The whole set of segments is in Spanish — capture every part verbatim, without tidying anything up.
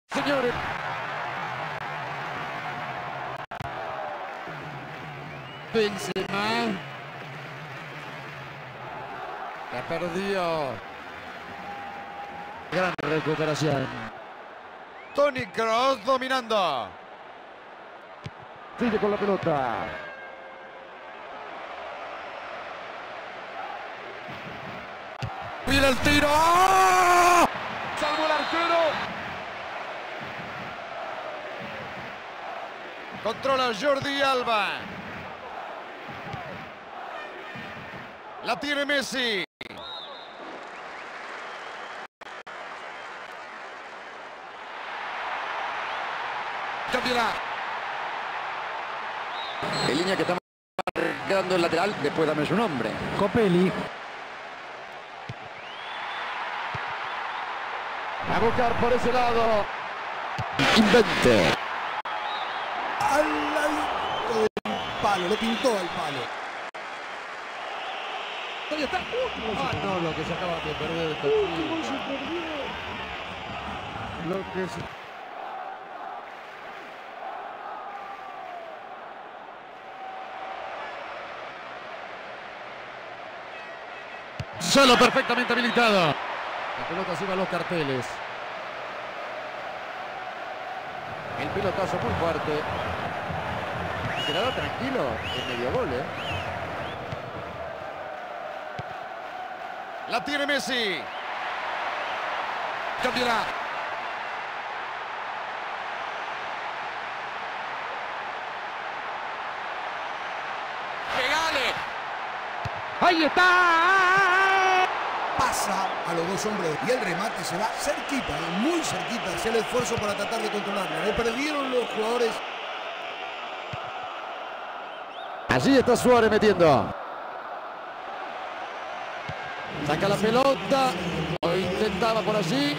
Señores. Benzema. La perdió. Gran recuperación. Toni Kroos dominando. Sigue con la pelota. Mira el tiro. ¡Oh! Salvo el arquero. Controla Jordi Alba. La tiene Messi. Cambiará. En línea que está quedando el lateral. Después dame su nombre. Copelli. A buscar por ese lado. Invente. Al ladito del palo. Lo pintó al palo. ¿Dónde está? Ah, no, lo que se acaba de perder. ¿Cómo se perdió? Lo que se... Solo perfectamente habilitado. La pelota se va a los carteles. El pelotazo muy fuerte. Se la da tranquilo en medio gol, ¿eh? La tiene Messi. Cambiará. ¡Pegale! ¡Ahí está! Pasa a los dos hombres y el remate se va cerquita, muy cerquita. Hace el esfuerzo para tratar de controlarla. Le perdieron los jugadores. Allí está Suárez metiendo. Saca la pelota. Lo intentaba por allí.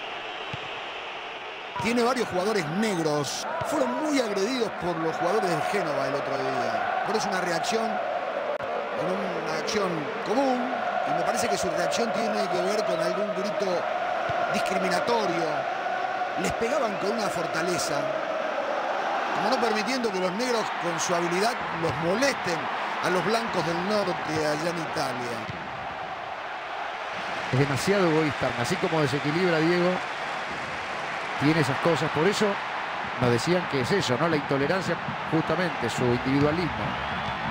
Tiene varios jugadores negros. Fueron muy agredidos por los jugadores del Génova el otro día. Pero es una reacción, en una acción común. Y me parece que su reacción tiene que ver con algún grito discriminatorio. Les pegaban con una fortaleza, como no permitiendo que los negros con su habilidad los molesten a los blancos del norte allá en Italia. Es demasiado egoísta, así como desequilibra Diego, tiene esas cosas. Por eso nos decían que es eso, ¿no? La intolerancia, justamente, su individualismo.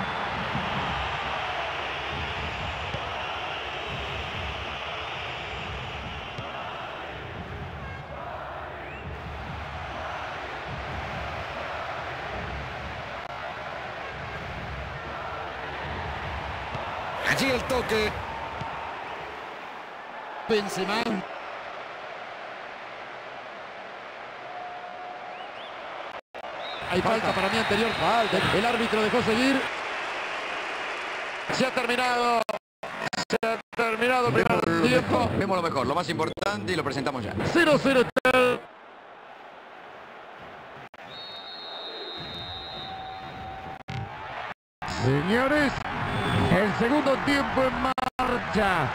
Allí el toque. Benzema. Hay falta para mí anterior. Falta. El árbitro dejó seguir. Se ha terminado. Se ha terminado el primer Vemos lo tiempo. mejor, vemos lo mejor, lo más importante y lo presentamos ya. cero cero. Señores, el segundo tiempo en marcha.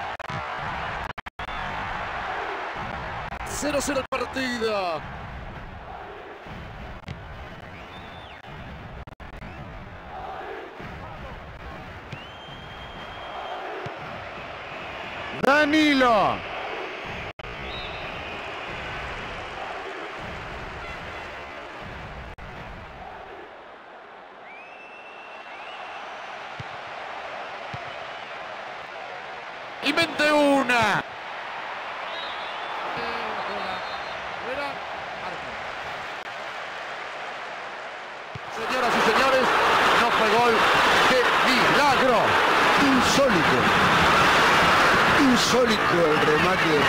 cero cero el partido. Danilo. Invente una. Señoras y señores, no fue gol. ¡Qué milagro! Insólito. Insólito el remate.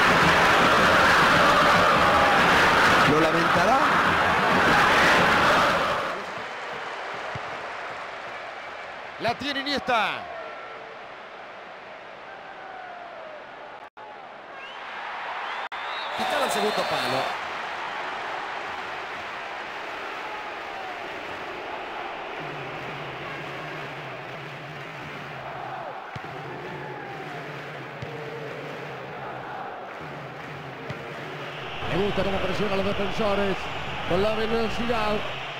¿Lo lamentará? La tiene Iniesta. Quitar el segundo palo. Me gusta cómo presiona a los defensores con la velocidad.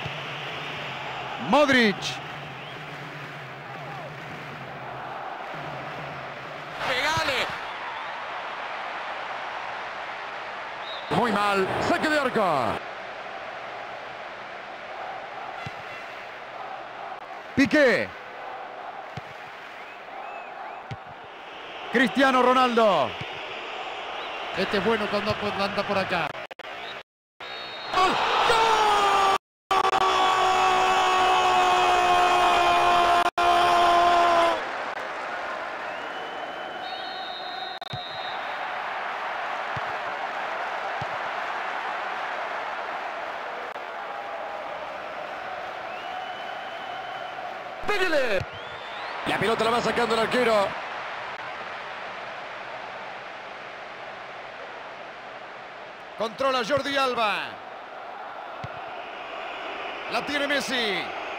Modric. ¡Pegale! Muy mal. Saque de arco. Piqué. Cristiano Ronaldo. Este es bueno cuando anda por acá. ¡Pégale! La pelota la va sacando el arquero. Controla Jordi Alba. La tiene Messi.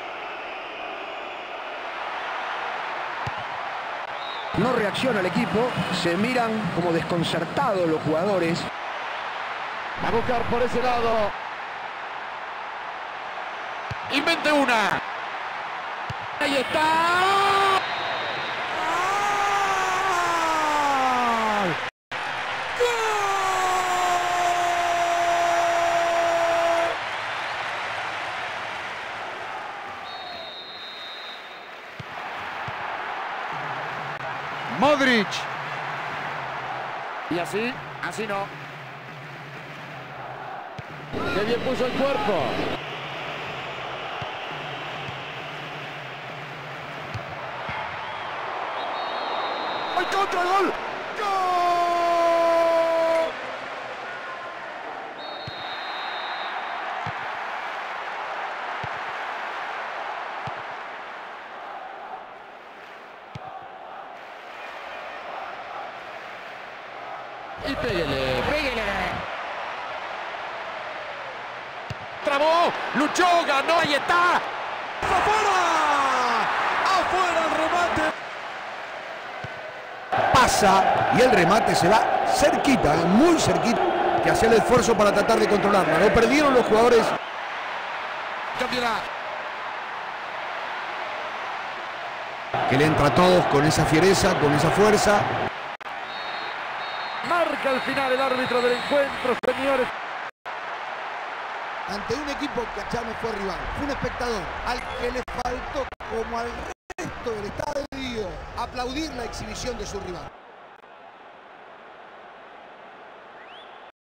No reacciona el equipo, se miran como desconcertados los jugadores. A buscar por ese lado. Invente una. Ahí está. Modric. Y así, así no. Qué bien puso el cuerpo. ¡Ay, contra el gol! ¡Gol! Y pégale, pégale. Trabó, luchó, ganó, ahí está. ¡Afuera! ¡Afuera el remate! Pasa y el remate se va cerquita, eh, muy cerquita, que hacer el esfuerzo para tratar de controlarla. Lo perdieron los jugadores. Campeonato. Que le entra a todos con esa fiereza, con esa fuerza. Marca al final el árbitro del encuentro, señores. Ante un equipo que ya no fue rival, fue un espectador al que le faltó, como al resto del estadio, aplaudir la exhibición de su rival.